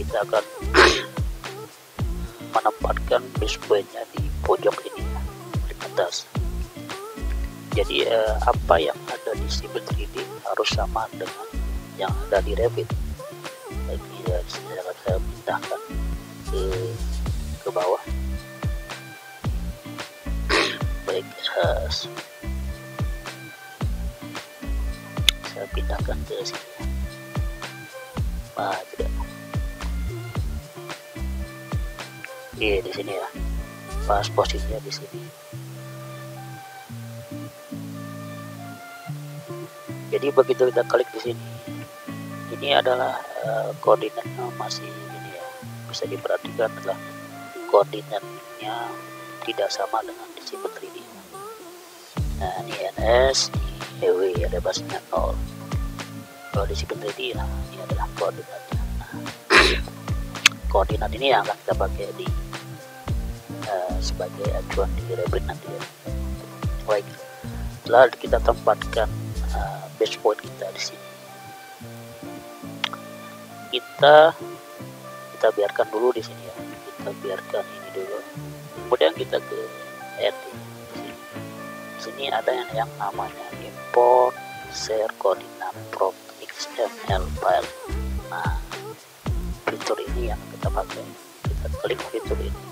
kita akan menempatkan base pointnya di pojok ini paling atas. Jadi apa yang ada di Civil 3D harus sama dengan yang ada di Revit. Jadi sini akan saya pindahkan ke bawah. Baik, saya pindahkan ke sini. Tidak. Oke, di sini ya. Pas posisinya di sini. Jadi begitu kita klik di sini, ini adalah koordinatnya masih ini ya, bisa diperhatikan adalah koordinatnya tidak sama dengan di Civil 3D. Nah, ini NS, ini EW ya, bebasnya 0. Kalau di Civil 3D nah, ini adalah koordinatnya. Nah, koordinat ini yang akan kita pakai di sebagai acuan di Revit nanti ya. Baik, setelah kita tempatkan base point kita di sini, kita biarkan dulu di sini ya, kita biarkan ini dulu, kemudian kita ke edit. Di sini ada yang namanya import share koordinat from XML file. Nah, fitur ini yang kita pakai, kita klik fitur ini,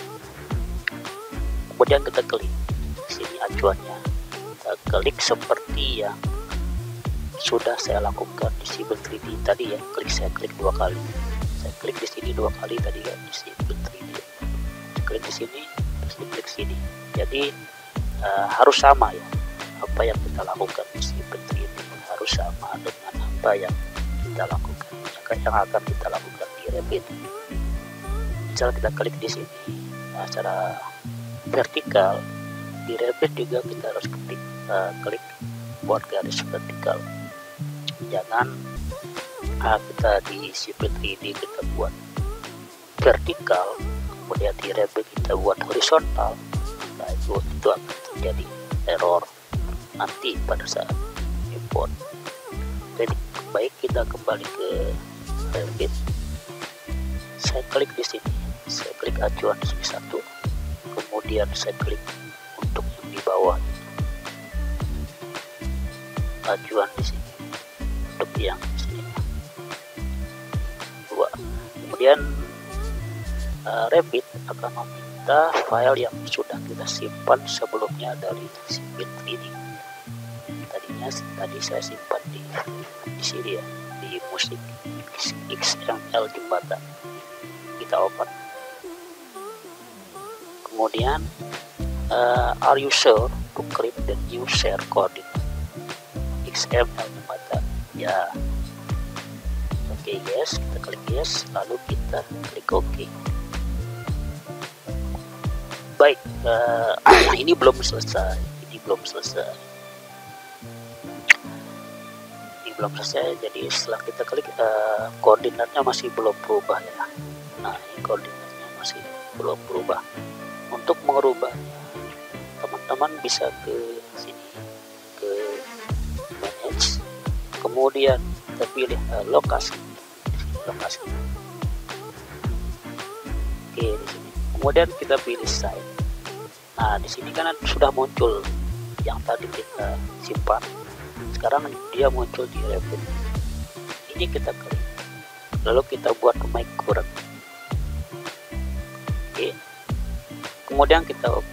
kemudian kita klik di sini acuannya, kita klik seperti yang sudah saya lakukan di Civil 3D tadi ya. Saya klik 2 kali, saya klik di sini 2 kali tadi ya di Civil 3D, klik di sini, terus klik sini. Jadi harus sama ya, apa yang kita lakukan di Civil 3D harus sama dengan apa yang kita lakukan, yang akan kita lakukan di Revit. Misal kita klik di sini, nah, secara vertikal di Revit juga kita harus klik buat garis vertikal. Jangan kita di Civil 3D kita buat vertikal, kemudian di Revit kita buat horizontal. Nah, itu akan terjadi error nanti pada saat import. Jadi baik, kita kembali ke Revit. Saya klik di sini, saya klik acuan di sini 1, kemudian saya klik untuk yang di bawah acuan di sini, untuk yang di sini 2. Kemudian Revit akan meminta file yang sudah kita simpan sebelumnya dari Civil 3D. Tadi saya simpan di sini ya, di musik XML jembatan. Kita open. Kemudian are you sure to create the new share coordinate XML jembatan? Ya. Oke, yes, kita klik yes, lalu kita klik OK. Baik, ini belum selesai. Jadi setelah kita klik, koordinatnya masih belum berubah ya. Nah, ini koordinatnya masih belum berubah. Untuk mengubahnya, teman-teman bisa ke sini, ke manage, kemudian kita pilih lokasi. Oke, di sini. Kemudian kita pilih site. Nah, di sini kan sudah muncul yang tadi kita simpan. Sekarang dia muncul di Revit. Ini kita klik. Lalu kita buat make current. Oke. Kemudian kita OK.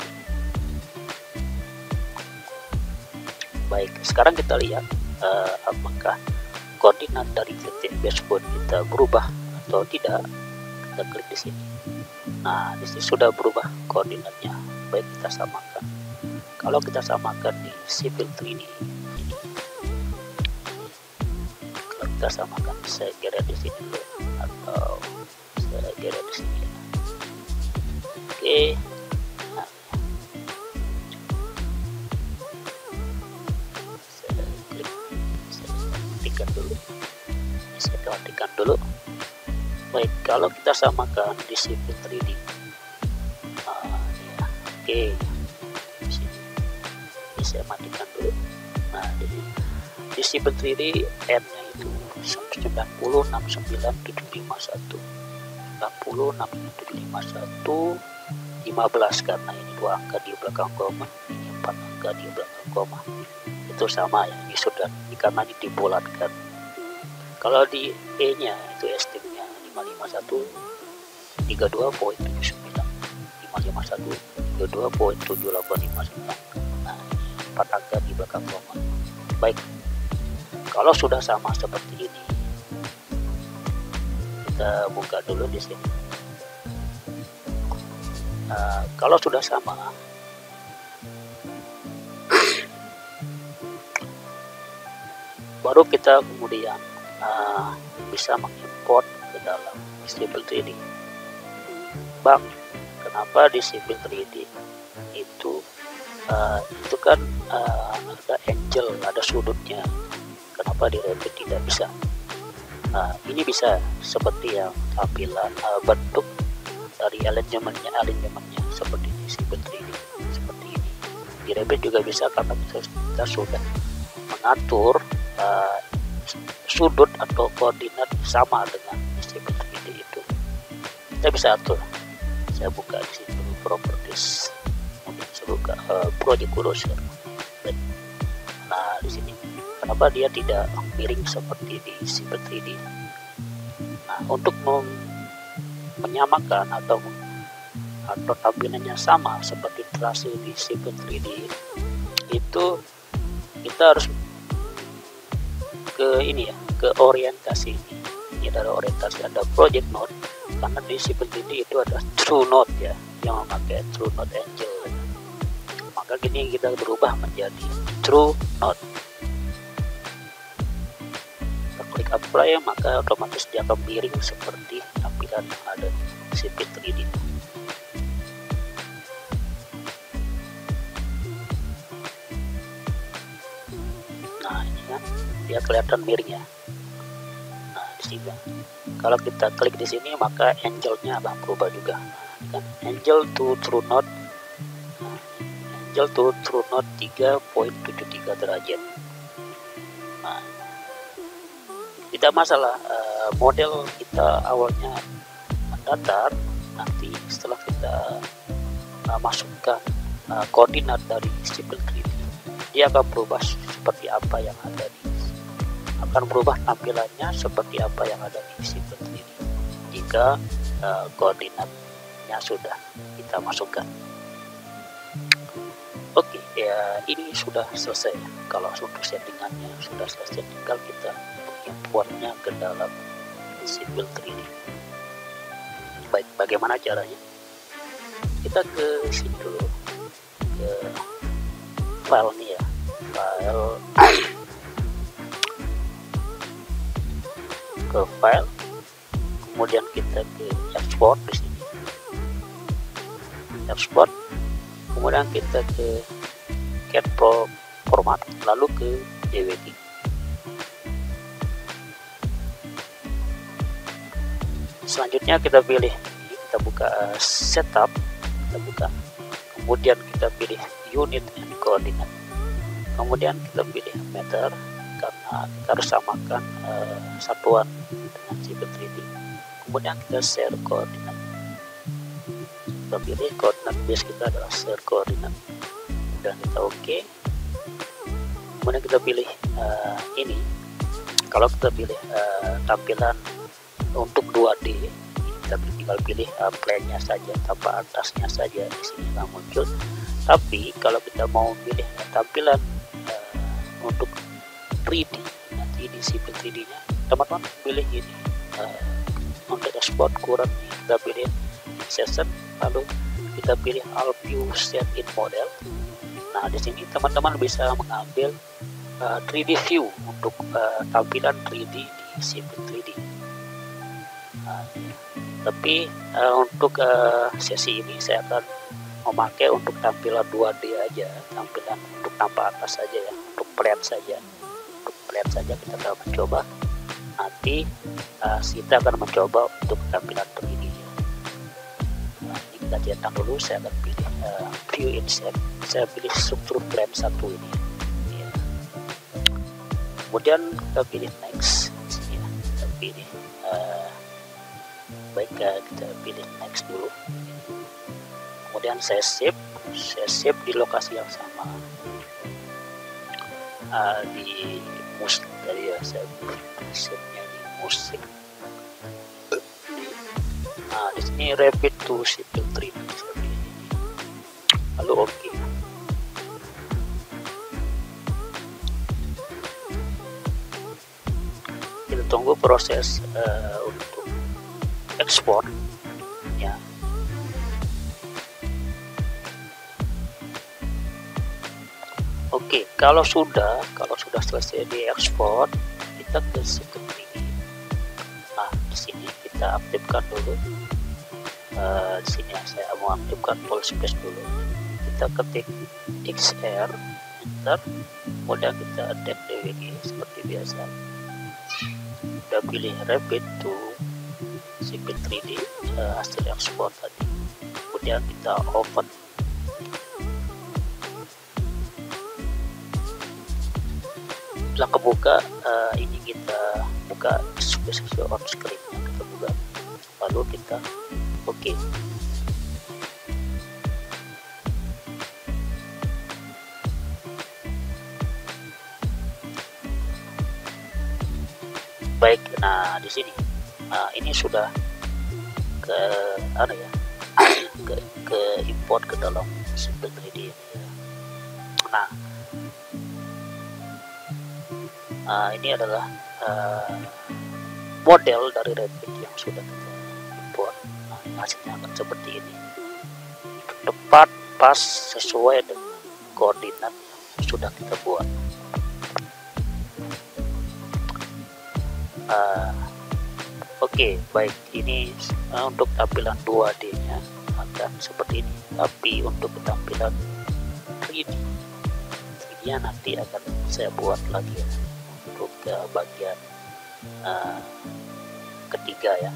Baik, sekarang kita lihat apakah koordinat dari titik base point kita berubah atau tidak. Kita klik di sini. Nah, di sini sudah berubah koordinatnya. Baik, kita samakan. Kalau kita samakan di Civil 3D ini, kalau kita samakan, saya kira di sini dulu, atau saya kira di sini. Oke. Nah, saya ketikkan dulu. Baik, kalau kita samakan di Civil 3D, ya, oke, di sini saya matikan dulu. Nah, di Civil 3D N-nya itu 190.69.751. 60, 751, 15, karena ini 2 angka di belakang koma, ini 4 angka di belakang koma. Itu sama ya, ini sudah karena ini dibulatkan. Kalau di E nya itu estimnya 551 32.79, 551 32.7859. Nah, 4 angka di belakang koma. Baik, kalau sudah sama seperti ini, kita buka dulu di sini. Kalau sudah sama, baru kita kemudian bisa mengimport ke dalam Civil 3D. Bang, kenapa di Civil 3D itu kan ada angle, ada sudutnya, kenapa di Revit tidak bisa? Ini bisa seperti yang tampilan bentuk dari alignmentnya seperti di Civil 3D seperti ini. Di Revit juga bisa, karena kita sudah mengatur sudut atau koordinat sama dengan Civil 3D itu. Kita bisa atur. Saya buka di sini dulu properties, kemudian saya buka project closure. Nah, di sini kenapa dia tidak miring seperti di Civil 3D? Nah, untuk menyamakan atau tampilannya sama seperti trase di Civil 3D itu, kita harus ke ini ya, ke orientasi ini. Ini adalah orientasi, ada project node, karena di Civil 3D itu ada true node ya, yang memakai true node angle. Maka gini kita berubah menjadi true node. Kita klik apply, maka otomatis dia akan miring seperti tampilan yang ada di Civil 3D. Nah, ini kan dia kelihatan miring ya. Nah, di sini kalau kita klik di sini, maka angle-nya akan berubah juga. Kan angle to true node, angle to true node 3.73 derajat. Nah, tidak masalah, model kita awalnya datar, nanti setelah kita masukkan koordinat dari Civil 3D, dia akan berubah seperti apa yang ada di, akan berubah tampilannya seperti apa yang ada di Civil 3D jika koordinatnya sudah kita masukkan. Oke, ya ini sudah selesai. Kalau untuk settingannya sudah selesai, tinggal kita importnya ke dalam Civil 3D. Baik, bagaimana caranya? Kita ke sini dulu, ke file nih ya, file, ke file, kemudian kita ke export di sini, export, kemudian kita ke CAD format, lalu ke DWG. Selanjutnya kita pilih, kita buka setup, kita buka, kemudian kita pilih unit and coordinate, kemudian kita pilih meter, karena kita harus samakan satuan dengan Civil 3D. Kemudian kita share koordinat, kita pilih koordinat base kita adalah share koordinat, kemudian kita oke. Kemudian kita pilih ini, kalau kita pilih tampilan untuk 2D, kita tinggal pilih plane-nya saja, tanpa atasnya saja, di sini nggak muncul. Tapi kalau kita mau pilih tampilan untuk 3D nanti di Civil 3D-nya, teman-teman pilih ini, untuk export current kita pilih session, lalu kita pilih all view set in model. Nah, di sini teman-teman bisa mengambil 3D view untuk tampilan 3D di Civil 3D. Tapi untuk sesi ini saya akan memakai untuk tampilan 2D aja, tampilan untuk tanpa atas saja ya, untuk plane saja. Untuk plane saja kita akan mencoba. Nanti kita akan mencoba untuk tampilan 3D ya. Nah, ini kita centang dulu, saya akan pilih view insert, saya pilih struktur plane 1 ini ya. Kemudian kita pilih next ya, kita pilih baik, kita pilih next dulu, kemudian saya save di lokasi yang sama, di musik tadi ya, saya save-nya di musik. Nah, di sini Rapid to Civil 3D, lalu oke. Kita tunggu proses untuk ekspor ya. Oke, kalau sudah selesai diekspor, kita ke Civil 3D. Nah, di sini kita aktifkan dulu. Di sini saya mau aktifkan full space dulu. Kita ketik XR, enter, kemudian kita add DWG seperti biasa. Udah pilih Rapid to Civil 3D, hasil ekspor tadi. Kemudian kita open. Setelah kebuka, ini kita buka spesifikasi on screen-nya, kita buka, lalu kita oke. Baik, nah di sini, ini sudah ke ke import ke dalam Civil 3D ini ya. Nah, ini adalah model dari Rapid yang sudah kita import. Nah, hasilnya akan seperti ini, tepat pas sesuai dengan koordinat yang sudah kita buat. Oke, baik, ini untuk tampilan 2D nya akan seperti ini, tapi untuk tampilan 3D nya nanti akan saya buat lagi ya, untuk bagian ketiga ya,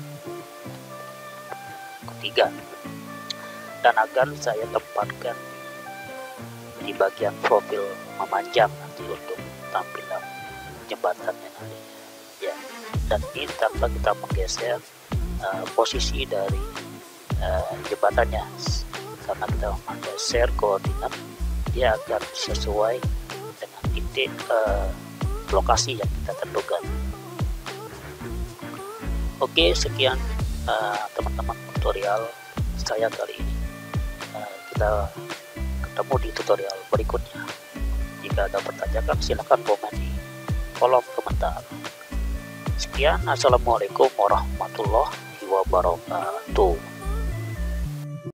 dan akan saya tempatkan di bagian profil memanjang nanti untuk tampilan jembatannya nanti ya. Dan ini tanpa kita menggeser posisi dari jembatannya, karena kita memakai share koordinat, dia akan sesuai dengan titik lokasi yang kita tentukan. Oke, sekian teman-teman tutorial saya kali ini. Kita ketemu di tutorial berikutnya. Jika ada pertanyaan, silakan komen di kolom komentar. Sekian, assalamualaikum warahmatullahi wabarakatuh.